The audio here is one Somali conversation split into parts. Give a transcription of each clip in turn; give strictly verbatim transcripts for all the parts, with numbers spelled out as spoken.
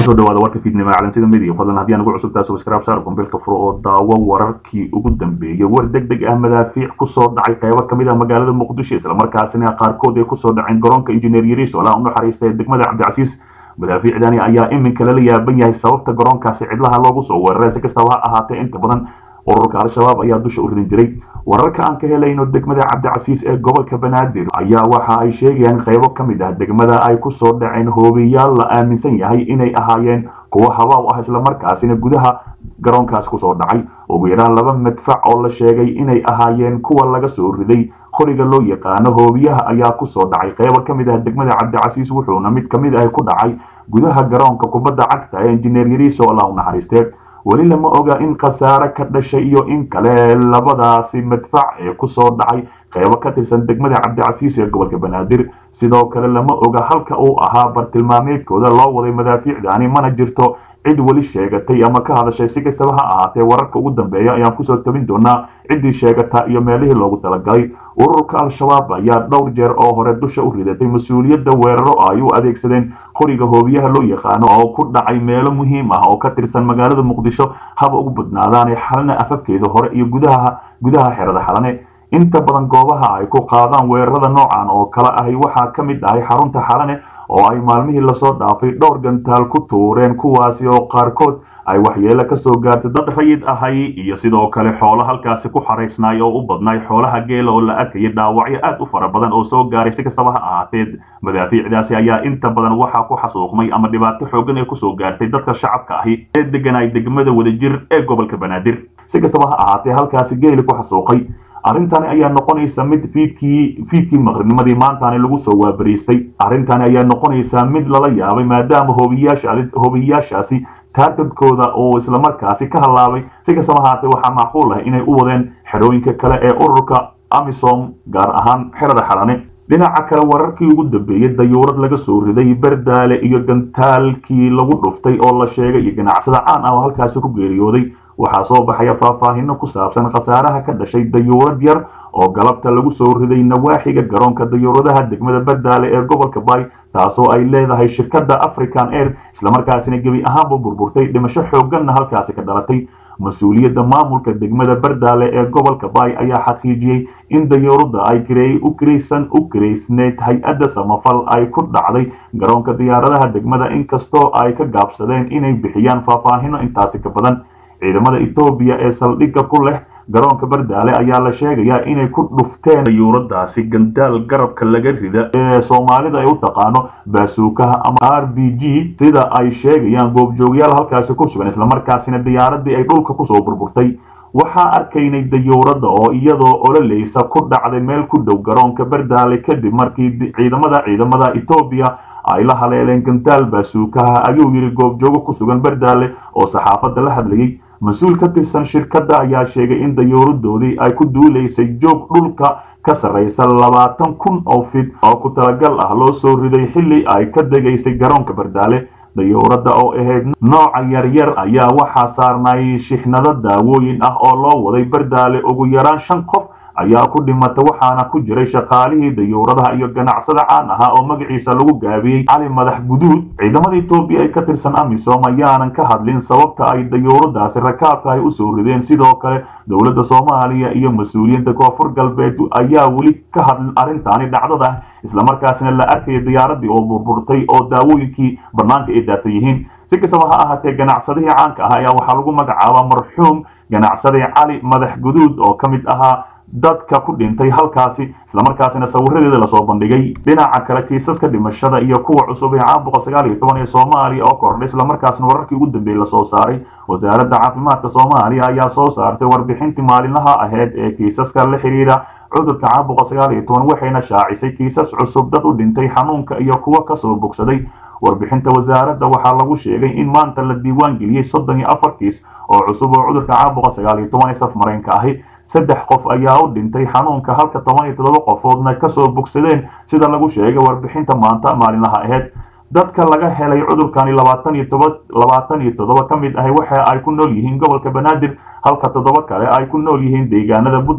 kusoo dhawaada warka fiidnimo caalamsida media fadlan haddii aan ugu cusub tahay subscribe saar kumbeelka furo oo daawo wararkii ugu dambeeyay war degdeg ah madaafiic kusoo dhacay qaybo kamid ah magaalada muqdisho isla markaasina qaarkood ay kusoo dhaceen garoonka injineer Yariis oo la u naxariistay degmada Cabdicasiis madaafiicdani ayaa iminka la yaaban yahay sababta garoonkaasi cidlaha loogu soo weeraray si kastaba ha ahaatee inta badan ururka al-shabaab ayaa dusha u ridin jiray wararka aan ka helayno degmada Cabdicasiis ee gobolka Banaadir ayaa waxa ay sheegayaan qaybo kamid ah degmada ay ku soo dhaceen hoobiyaal la aaminsan yahay inay ahaayeen kuwa hawa ah isla markaasina gudaha garoonkaas ku soo dhacay ugu yaraan laba madfac oo la sheegay inay ahaayeen kuwa laga soo riday qoriga loo yaqaan hoobiyaha ayaa ku soo dhacay qaybo kamid ah degmada Cabdicasiis wuxuuna mid kamid ah ku dhacay gudaha garoonka kubadda cagta ee injineer Yariis oo la u naxariistay wali lama oga in khasaare ka dhashay iyo in kale labadaasi madfac ee ku soo dhacay qaybo ka tirsan degmada Cabdicasiis ee gobolka Banaadir sidoo kale lama oga halka uu ahaa bartilmaameedkooda loo waday madaafiicdaani mana jirto cid wali sheegatay ama ka hadashay si kastaba ha ahaatee wararka ugu dambeeya ayaan kusoo tabin doonaa ciddii sheegata iyo meelihii loogu talagalay ururka al-shabaab ayaa dhowr jeer oo hore dusha u ridatay mas-uuliyadda weeraro ay u adeegsadeen qoriga hoobiyaha loo yaqaano oo ku dhacay meelo muhiim ah oo ka tirsan magaalada muqdisho haba ugu badnaadaan xalana afafkeeda hore iyo gudaha gudaha xerada xalane inta badan goobaha ay ku qaadaan weerarada noocan oo kala ah waxa ka mid ah xarunta xalane oo ay maalmihii la soo dhaafay dhowr gantaal ku tuureen kuwaasi oo qaarkood ay waxyeelo ka soo gaartay dad rayid ahay iyo sidoo kale xoolo halkaasi ku xareysnaay oo u badnay xoolaha geela oo la arkay dhaawacyo aad u fara badan oo soo gaaray si kastaba ha ahaatee madaafiicdaasi ayaa inta badan waxa ku xasuuqmay ama dhibaato xoogan ay ku soo gaartay dadka shacabka ahi ee deganay degmada wadajir ee gobolka Banaadir si kastaba ha ahaatee halkaasi geeli ku xasuuqay arintani ayaa noqonaysa mid fiidkii fiidkii maqribnimadii maantaani lagu soo waabariistay arintani ayaa noqonaysa mid lala yaabay maadaama hoobiyaasha hoobiyaashaasi taargetkooda oo isla markaasi ka halaabay si kastaba ahaatee waxaa macquul ah inay u wadeen xerooyinka kale ee ururka AMISOM gaar ahaan xerada xalane dhinaca kale wararkii ugu dambeeyay dayuurad laga soo riday Bardaale iyo gantaalkii lagu dhuftay oo la sheegay iyo ganacsada caan ah oo halkaasi ku geeriyooday waxaa soo baxaya faahfaahinno ku saabsan khasaaraha ka dhashay dayuurad yar oo galabta lagu soo riday nawaaxiga garoonka dayuuradaha degmada Bardaale ee gobolka Bay taasoo ay leedahay shirkadda African Air isla markaasina gebi ahaanba burburtay dhimasho xooggan halkaasi ka dhalatay mas-uuliyadda maamulka degmada Bardaale ee gobolka Bay ayaa xaqiijiyay in dayuuradda ay kireey u kireysan u kireysneed hay-adda samafal ay ku dhacday garoonka diyaaradaha degmada inkastoo ay ka gaabsadeen inay bixiyaan faahfaahinno intaasi ka badan ciidamada Itoobiya ee saldhigga ku leh garoonka Bardaale ayaa la sheegayaa inay ku dhufteen dayuuradaasi gandaal garabka laga rida ee Soomaalida ay u taqaano baasuukaha ama R B G sida ay sheegayaan goobjoogayaal halkaasi ku sugan isla markaasina diyaaradii ay dhulka ku soo burburtay waxaa arkaynay dayuurada oo iyadoo ololeysa ku dhacday meel ku dhow garoonka Bardaale kadib markii ciidamada ciidamada Itoobiya ay la haleeleen gandaal baasuukaha ayuu yiri goobjoogo ku sugan Bardaale oo saxaafadda la hadlayay mas-uul ka tirsan shirkadda ayaa sheegay in dayuuradoodii ay ku duuleysay joog dhulka ka sarreysa labaatan kun oo feet oo ku talagal ah loo soo riday xilli ay ka degaysay garoonka Bardaale dayuuradda oo ahayd nooca yaryar ayaa waxaa saarnay shixnado daawooyin ah oo loo waday Bardaale ugu yaraan shan qof ayaa ku dhimatay waxaana ku jiray shaqaalihii dayuuradaha iyo ganacsada caan ah oo magaciisa lagu gaabiyay cali madax guduud ciidamada Itoobiya ay ka tirsan AMISOM ayaanan ka hadlin sababta ay dayuuradaasi rakaabka ay u soo rideen sidoo kale dowladda Soomaaliya iyo mas'uuliyiinta koonfur galbeed ayaa wali ka hadlin arintani dhacdada isla markaasina la arkay diyaaradii oo burburtay oo daawooyinkii banaanka ay daatay yihiin si kastaba ha ahaatee ganacsadihii caanka ah ayaa waxaa lagu magacaabaa marxuum ganacsade cali madax guduud oo ka mid ahaa dadka ku dhintay halkaasi isla markaasina sawiradeeda la soo bandhigay dhinaca kale kiisaska dhimashada iyo kuwa cusub ee caabuqa sagaal iyo toban ee Soomaaliya oo kordhay isla markaasina wararkii ugu dambeeyay la soo saaray wasaaradda caafimaadka Soomaaliya ayaa soo saartay warbixintii maalinlaha ahayd ee kiisaska la xiriira cudurka caabuqa sagaal iyo toban waxayna shaacisay kiisas cusub dad u dhintay xanuunka iyo kuwa ka soo bogsaday warbixinta wasaaradda waxaa lagu sheegay in maanta la diiwaan geliyay soddon iyo afar kiis oo cusub oo cudurka caabuqa sagaal iyo toban ee safmareenka ahi saddex qof ayaa u dhintay xanuunka halka toban iyo toddoba qofoodna ka soo bogsadeen sida lagu sheegay warbixinta maanta maalinlaha ahayd dadka laga helay cudurkani labaatan iyo todoba labaatan iyo toddoba ka mid ah waxa ay ku nool yihiin gobolka Banaadir halka toddoba kale ay ku nool yihiin deegaanada Puntland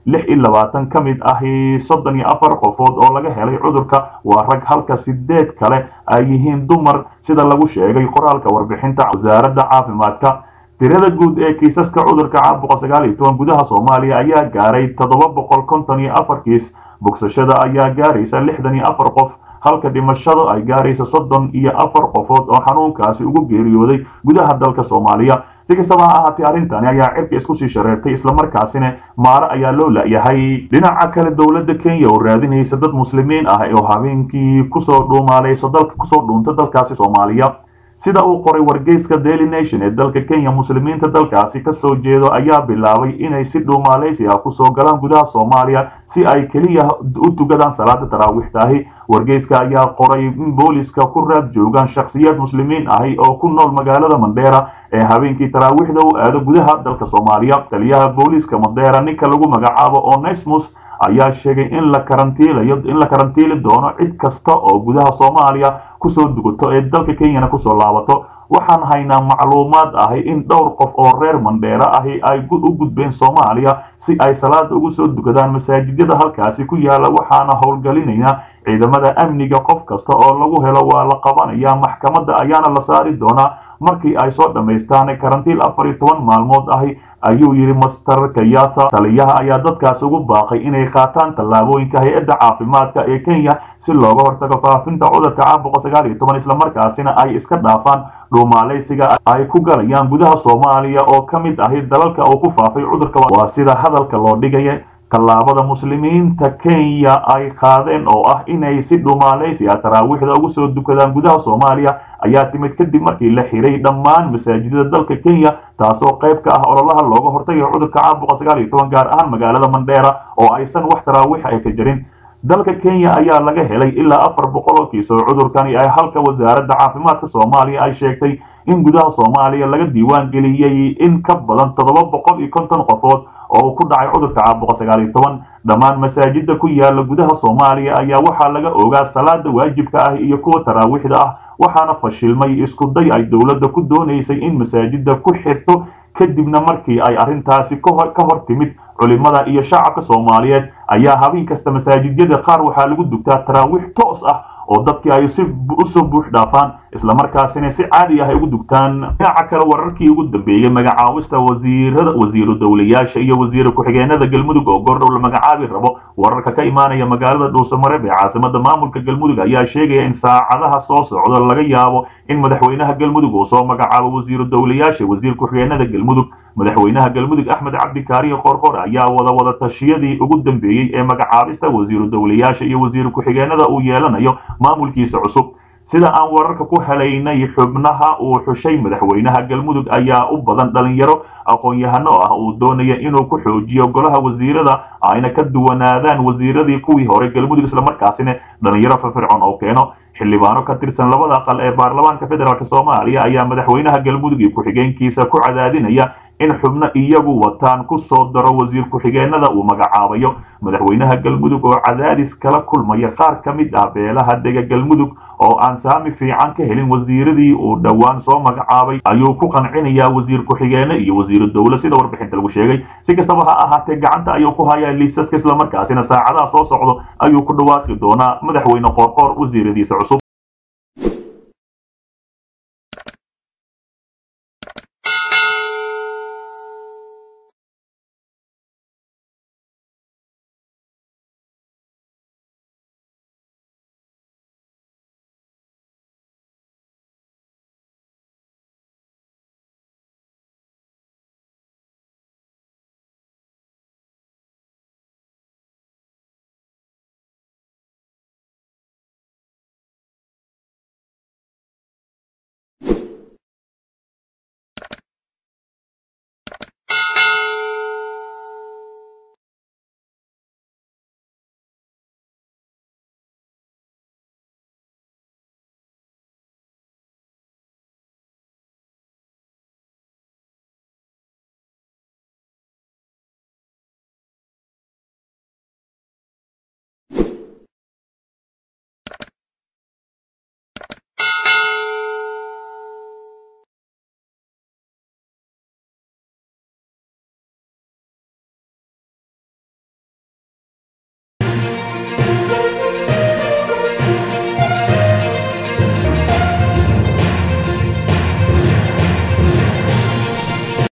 lix iyo labaatan ka mid ahi soddon iyo afar qofood oo laga helay cudurka waa rag halka sideed kale ay yihiin dumar sida lagu sheegay qoraalka warbixinta wasaaradda caafimaadka. tirada guud ee kiisaska cudurka caabuqa sagaal iyo toban gudaha Soomaaliya ayaa gaaray toddoba boqol konton iyo afar kiis, bogsashada ayaa gaaraysa lixdan iyo afar qof halka dhimashada ay gaaraysa soddon iyo afar qofood oo xanuunkaasi ugu geeriyooday gudaha dalka Soomaaliya. si kastaba ha ahaatee arrintani ayaa cirka isku sii shareertay isla markaasina maara ayaa loo laayahay. dhinaca kale dowladda Kenya oo raadinaysa dad muslimiin ah oo habeenkii kusoo dhuumaalayso dalka kusoo dhuunta dalkaasi Soomaaliya sida uu qoray wargeyska Daily Nation ee dalka Kenya. muslimiinta dalkaasi ka soo jeedo ayaa bilaabay inay si dhuumaalaysi ah kusoo galaan gudaha Soomaaliya si ay kaliya u tugadaan salaada taraawiixtaahi. wargeyska ayaa qoray in booliska ku raad joogaan shakhsiyaad muslimiin ahi oo ku nool magaalada Mandera ee habeenkii taraawiixda u aado gudaha dalka Soomaaliya. taliyaha booliska Mandera ninka lagu magacaabo Onesmus ayaa sheegay in la karantiilayo in la karantiili doono cid kasta oo gudaha Soomaaliya kusoo dugato ee dalka Kenya kusoo laabato. waxaan haynaa macluumaad ahi in dhowr qof oo reer Mandera ahi ay u gudbeen Soomaaliya si ay salaada ugu soo dukadaan masaajidada halkaasi ku yaala. waxaana howlgelinaynaa ciidamada amniga. qof kasta oo lagu helo waa la qabanayaa maxkamadda ayaana la saari doonaa markii ay soo dhamaystaan karantiil afar iyo toban maalmood ahi ayuu yiri Master Kayata. taliyaha ayaa dadkaas ugu baaqay inay qaataan tallaabooyinka hay'adda caafimaadka ee Kenya si looga hortago faafinta cudurka caabuqa sagaal iyo toban isla markaasina ay iska dhaafaan dhuumaalaysiga ay ku galayaan gudaha Soomaaliya oo ka mid ahi dalalka uu ku faafay cudurka. waa sida hadalka loo dhigay. tallaabada muslimiinta Kenya ay qaadeen oo ah inay si dhuumaalaysi ah taraawiixda ugu soo dukadaan gudaha Soomaaliya ayaa timid kadib markii la xiray dhammaan masaajidada dalka Kenya taasoo qayb ka ah ololaha looga hortagayo cudurka caabuqa sagaal iyo toban gaar ahaan magaalada Mandera oo aysan wax taraawiix ay ka jirin. dalka Kenya ayaa laga helay ilaa afar boqol oo kiis oo cudurkani ay halka wasaaradda caafimaadka Soomaaliya ay sheegtay in gudaha Soomaaliya laga diiwaan geliyay in ka badan toddoba boqol iyo konton qofood oo ku dhacay cudurka caabuqa sagaal iyo toban. dhammaan masaajidda ku yaala gudaha Soomaaliya ayaa waxaa laga ogaa salaada waajibka ah iyo kuwa taraawiixda ah waxaana fashilmay isku day ay dowladda ku doonaysay in masaajidda ku xirto kadibna markii ay arrintaasi ka hor timid culimada iyo shacabka Soomaaliyeed ayaa habeen kasta masaajidyada qaar waxaa lagu dugtaa taraawiix toos ah oo dadkii ay si u soo buux dhaafaan isla markaasina si caadi ah ay ugu dugtaan. dhinaca kale wararkii ugu dambeeyay magacaawista wasiirada wasiiru dawlayaasha iyo wasiir ku-xigeenada Galmudug oo goordhow la magacaabi rabo. wararka ka imaanaya magaalada Dhuusamareeb ee caasimada maamulka Galmudug ayaa sheegaya in saacadaha soo socda laga yaabo in madaxweynaha Galmudug uu soo magacaabo wasiiru dawlayaasha wasiir ku-xigeenada Galmudug. madaxweynaha Galmudug Axmed Cabdi Kaariye Qoorqoor ayaa wada wada tashiyadii ugu dambeeyay ee magacaabista wasiiru dawlayaasha iyo wasiir ku-xigeenada uu yeelanayo maamulkiisa cusub. sida aan wararka ku helaynay xubnaha uu xushay madaxweynaha Galmudug ayaa u badan dhalinyaro aqoon-yahano ah uu doonaya inuu ku xoojiyo golaha wasiirada ayna ka duwanaadaan wasiiradii kuwii hore Galmudug isla markaasina dhalinyaro firfircoon oo keeno. xildhibaano ka tirsan labada aqal ee baarlamaanka federaalka Soomaaliya ayaa madaxweynaha Galmudug iyo ku-xigeenkiisa ku cadaadinaya in xubno iyagu wataan ku soo daro wasiir ku-xigeenada uu magacaabayo. madaxweynaha Galmudug oo cadaadis kala kulmaya qaar ka mid ah beelaha dega Galmudug oo aan saami fiican ka helin wasiiradii uu dhawaan soo magacaabay ayuu ku qancinayaa wasiir ku-xigeene iyo wasiir dawlad sida warbixinta lagu sheegay. si kastaba ha ahaatee gacanta ayuu ku hayaa liisaska isla markaasina saacadaha soo socdo ayuu ku dhawaaqi doonaa madaxweyne Qoorqoor wasiiradiisa cusub.